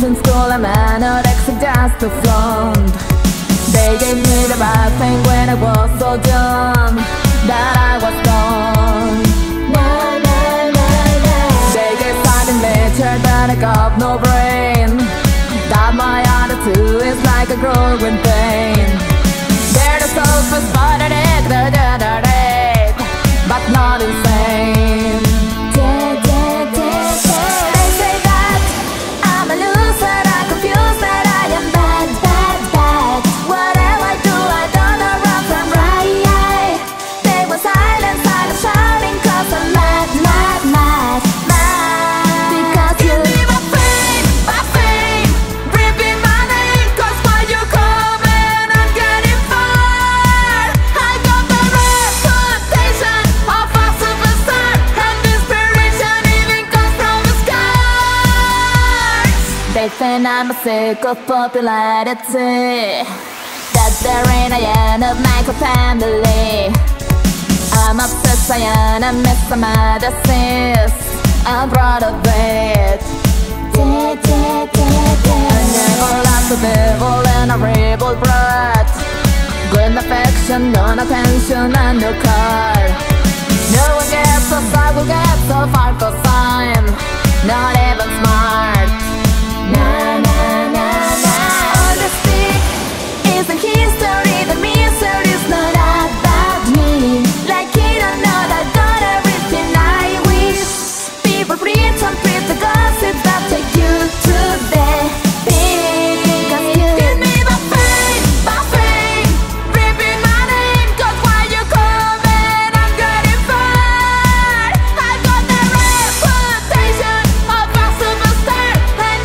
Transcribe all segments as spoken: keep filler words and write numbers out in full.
in school I'm anorexia just to flaunt. They gave me the bad thing when I was so young that I was gone. No, no, no, no. They gave silent nature that I got no brain, that my attitude is like a growing pain. They're the soulful spotted it, but not insane. They say that I'm a loser, I'm confused, that I am bad, bad, bad. Whatever I do, I don't know wrong from right. They were silent, silent, shouting, cause I'm mad, mad, mad, mad. Because you give me my fame, my fame, ripping my name, cause when you come in, I'm getting far. I got the reputation of a superstar, and inspiration even comes from the scars. They think I'm a sick of popularity, that the reign I am of my family. I'm obsessed, I am a mess, I'm a disease, I'm proud of it. I never left the devil and a rebel brat. Good affection, no attention and no car. No one gets us, I will get so far cause I'm not even smart. Na na na na. All the speak is a history, the misery's not about me. Like you don't know that I got everything I wish. People preach and preach the gossip that take you to the peak. Cause you give me my fame, my fame, ripping my name, cause when you come in, I'm getting far. I got the reputation of a superstar, and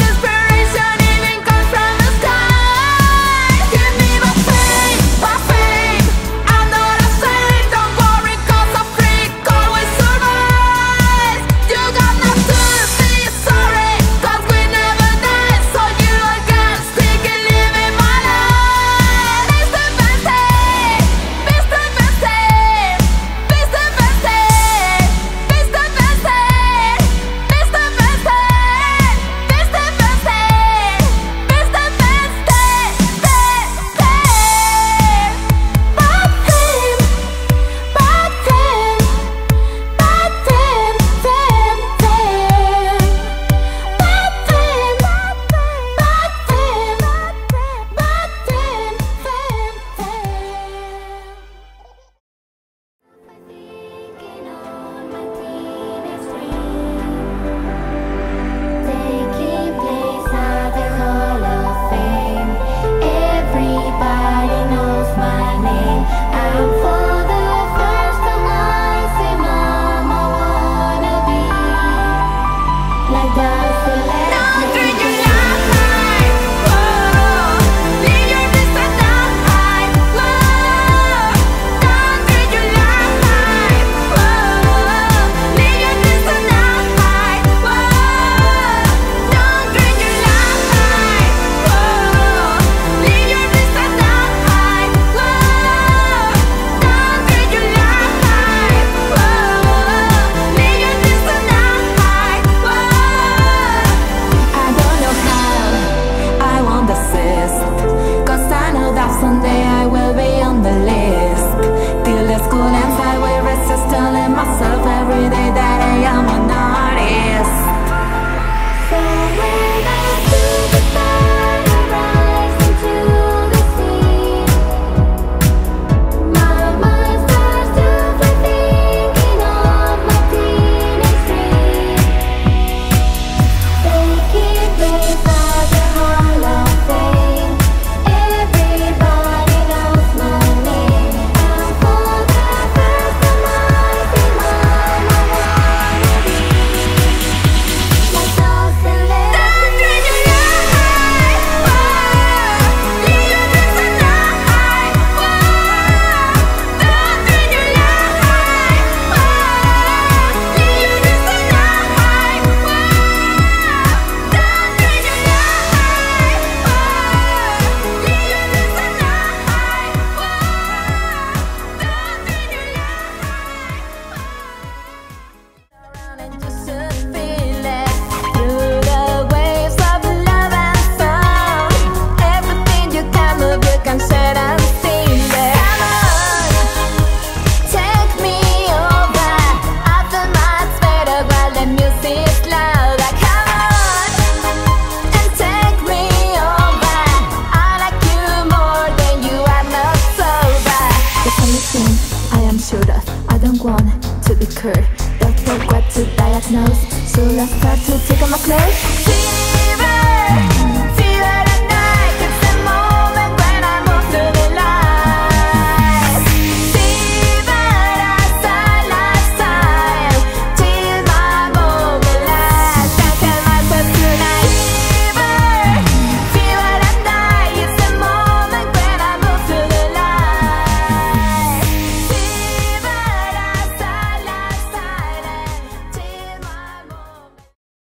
someone to be cool. Don't forget to diagnose, so let's start to take off my clothes. Fever, fever at night, it's the moment when I move through the light. Fever outside lifestyle, till my mobilize. Can't tell myself tonight. Fever, fever at night, it's the moment when I move through the light. Fever outside lifestyle, till my mobilize.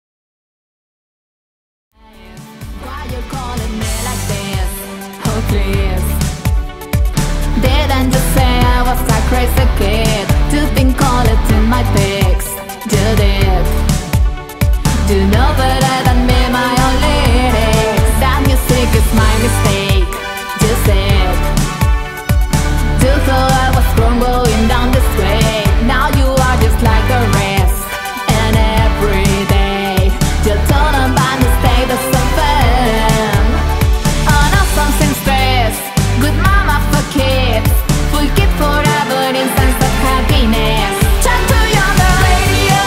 Why you calling me like this? Oh please, didn't you say I was a crazy kid? You think call it in my pics? You did. You know better than me my own lyrics. That music is my mistake. You said you thought I was wrong going down this way. Now you are just like the rest. And every day you turn on by mistake the something. Oh no, something stress. Good mama for kids. Full kid forever in sense of happiness. Turn to you on the radio.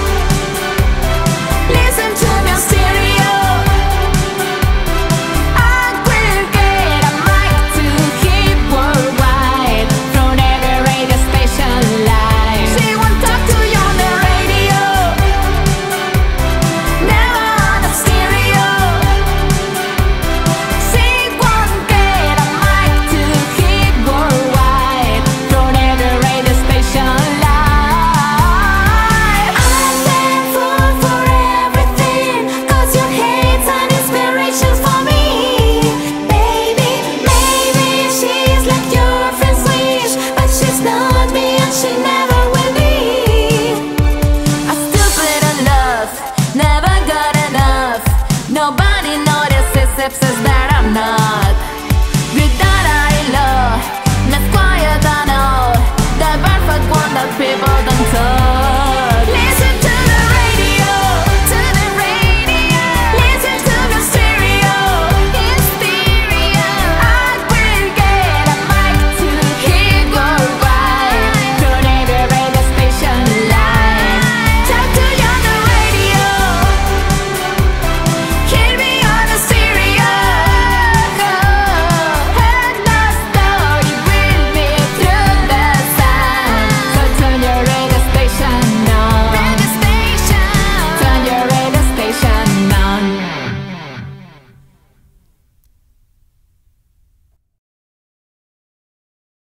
Listen to me on stereo. I will get a mic to hit worldwide from every radio station live. She won't talk to you on the radio, never on the stereo. She won't get a mic to hit worldwide from every radio station live. I'm thankful for everything, cause your hate's an inspiration for me. Baby, maybe she's like your friend's wish, but she's not me and she never will be. I still put in love, never got enough. Nobody notices except says that I'm not. Without I love, less quiet I know. The perfect one that people don't talk.